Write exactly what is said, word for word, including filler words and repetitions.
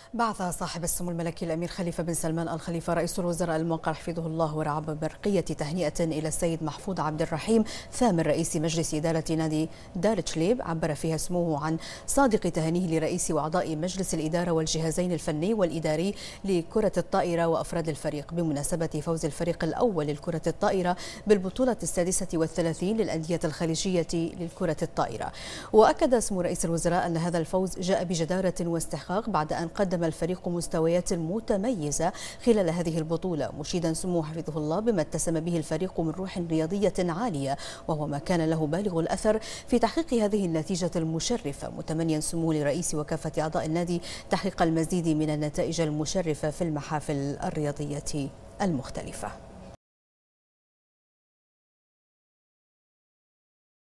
بعث صاحب السمو الملكي الأمير خليفة بن سلمان آل خليفة رئيس الوزراء الموقر حفظه الله ورعاه برقية تهنئة إلى السيد محفوظ عبد الرحيم ثامن رئيس مجلس إدارة نادي دارتشليب، عبر فيها سموه عن صادق تهانيه لرئيس وأعضاء مجلس الإدارة والجهازين الفني والإداري لكرة الطائرة وأفراد الفريق بمناسبة فوز الفريق الأول لكرة الطائرة بالبطولة السادسة والثلاثين للأندية الخليجية للكرة الطائرة. وأكد سمو رئيس الوزراء أن هذا الفوز جاء بجدارة واستحقاق بعد أن قدم الفريق مستويات متميزة خلال هذه البطولة، مشيدا سموه حفظه الله بما اتسم به الفريق من روح رياضية عالية وهو ما كان له بالغ الأثر في تحقيق هذه النتيجة المشرفة، متمنيا سموه لرئيس وكافة أعضاء النادي تحقيق المزيد من النتائج المشرفة في المحافل الرياضية المختلفة.